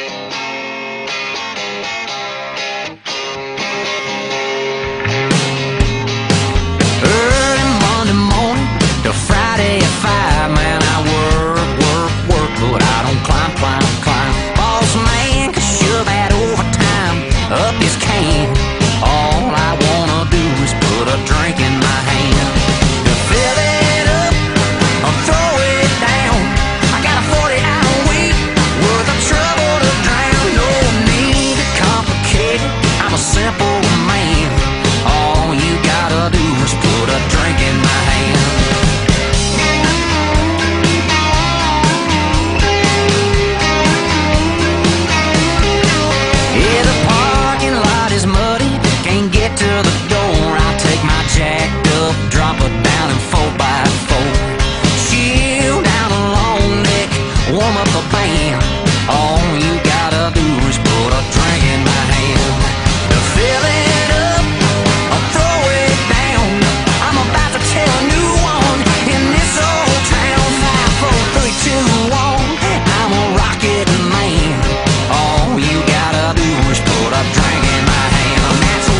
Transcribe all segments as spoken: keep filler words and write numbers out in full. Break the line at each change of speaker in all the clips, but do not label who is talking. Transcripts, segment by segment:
Early Monday morning to Friday at five, man, I work, work, work, but I don't climb, climb, climb. Boss man can shove that overtime up his can. All I wanna do is put a drink in my hand. To fill it up or throw it down, I got a forty hour week worth of trouble to drown. No need to complicate it, I'm a simple man. All you gotta do is put a drink in my hand. Yeah, the parking lot is muddy, can't get to the door. I take my jacked up, drop it down in four by four. Chill down a long neck, warm up the band. All you gotta do is put a drink in my hand. To fill it up or throw it down, I'm about to tell a new one in this old town. Five, four, three, two, one, I'm a rocket man. All you gotta do is put a drink in my hand. That's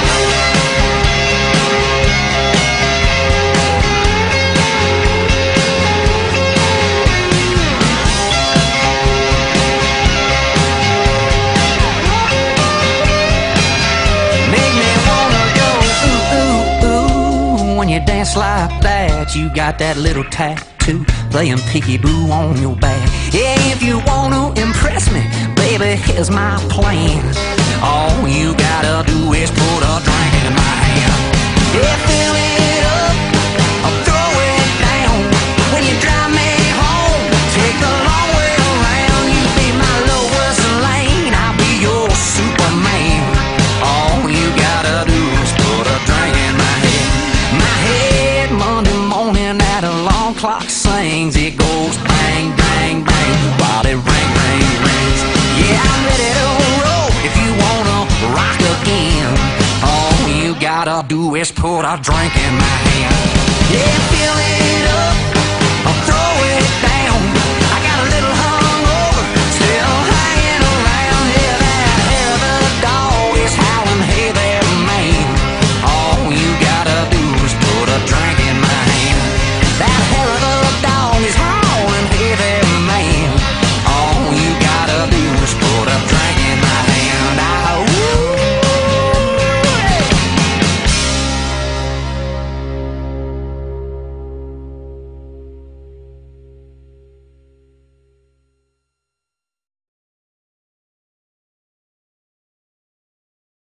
make me wanna go ooh, ooh, ooh. When you dance like that, you got that little tattoo playing peekaboo on your back. Yeah, if you want to impress me, baby, here's my plan. All you gotta do is put a drink in my hand. Yeah, fill it up or throw it down. When you drive me home, take the long way around. You be my Lois Lane, I'll be your Superman. All you gotta do is put a drink in my head. My head Monday morning, that alarm clock sings. It goes bang, bang, bang while it ring, ring, rings. Yeah, I'm ready to roll if you wanna rock again. All you gotta do is put a drink in my hand. Yeah, feel it.